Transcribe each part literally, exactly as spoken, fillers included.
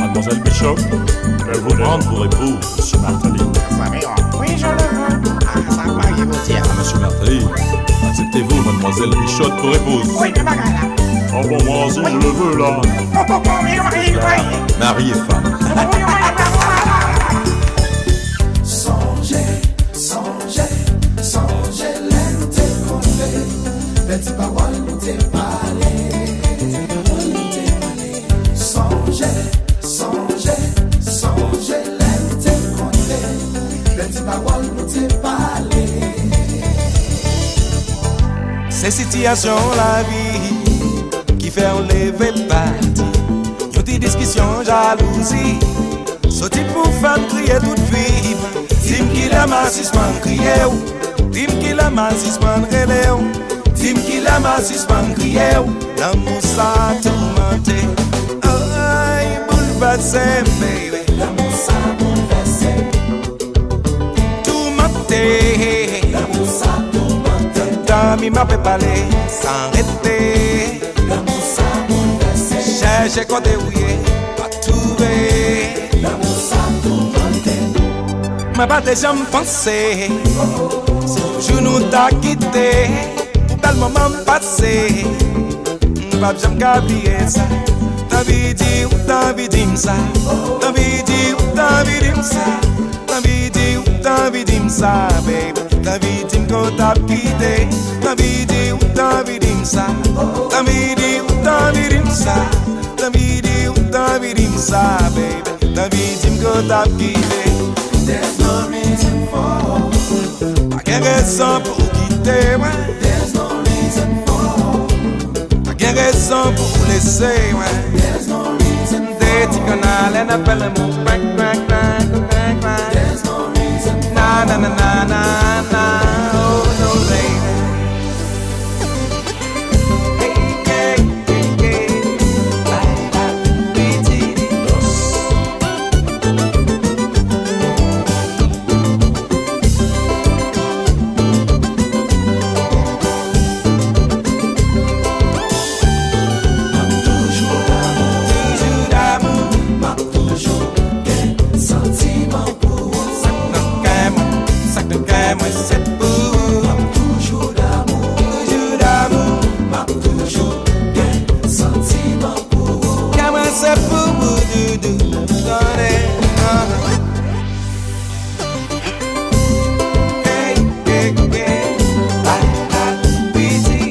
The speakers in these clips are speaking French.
Mademoiselle Bishop, pouvez-vous prendre pour époux Monsieur Martelly? Oui, je le veux. Ah, ça va, il vous dire. Monsieur Martelly, acceptez-vous Mademoiselle Bishop pour épouse? Oui, mais bagarre là. Oh bon, moi aussi je le veux là. Oh, oh, oh, oui, oui, oui. Mari et femme. Sonje, sonje, sonje, l'aime te conter. Petit parole nous te parler. Sonje, sonje, sonje, l'aime te conter. Petit parole nous te parler. Ces situations la vie qui fait enlever le parti. Y'a des discussions jalousie. Sauter pour faire crier toute vive. Tim qui la massisman crier. Tim qui la massisman relève. Tim qui la massisman crier. L'amour ça tourmenté. Aïe, bouleversé, baby. L'amour ça bouleversé. Tourmenté. L'amour ça tourmenté. Dami m'a fait parler sans arrêter. L'amour ça bouleversé. Cherche côté ouillé, pas trouvé. L'amour ça tourmenté. Ma pas des gens pensé. Si je nous t'a quitté, dans le moment passé, pas jamais oublier ça. T'as vu dire, t'as vu dire ça. T'as vu dire, t'as vu dire ça. T'as vu dire, t'as vu dire ça, baby. T'as vu dire qu'on t'a quitté. T'as vu dire, t'as vu dire ça. T'as vu dire, t'as vu dire ça. T'as vu dire, t'as vu dire ça, baby. T'as vu dire qu'on t'a quitté. There's no reason for. Pas qu'une raison pour quitter, ouais. There's no reason for. Pas qu'une raison pour laisser, ouais. There's no reason for. Des petits canals, elle appelle le mot crack, crack, crack, crack, crack. There's no reason for. Na na na na na na, oh no baby. Hey, hey, hey, hey. Bye, bye, bitty. Toujours d'amour, m'a toujours qu'un sentiment pour ça. Sac de gamme, c'est pour. Toujours d'amour, Toujours d'amour, m'a toujours qu'un sentiment pour. gamme, c'est pour vous, doudou. Hey, hey, hey. Bye, bye, bitty.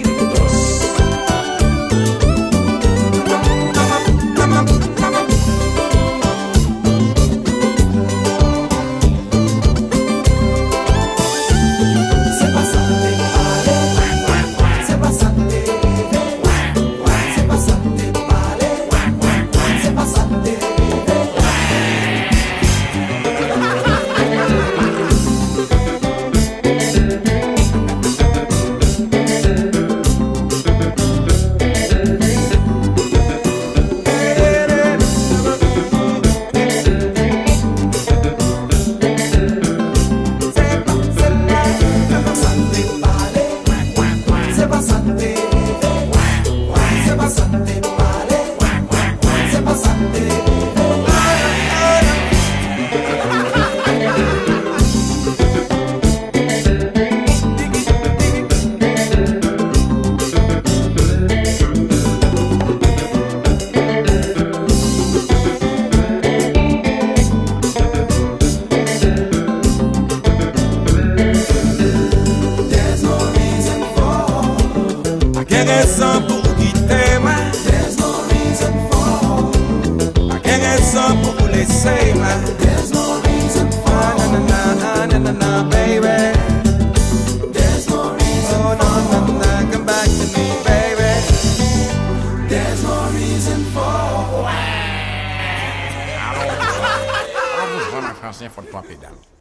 C'est pas ça t'es parler, c'est pas ça t'es rêver, c'est pas ça t'es parler, c'est pas ça t'es rêver. C'est pas ça t'es rêver, c'est pas ça t'es parler, c'est pas ça t'es rêver. There's no reason for. Pas qu'une raison pour quitter, moi. There's no reason for. Pas qu'une raison pour laisser, moi. There's no reason Na for. na na na na na, baby. There's no reason Oh no, no, no, come back to me, baby. There's no reason for. Ah, vous, en français, il faut le pomper dans.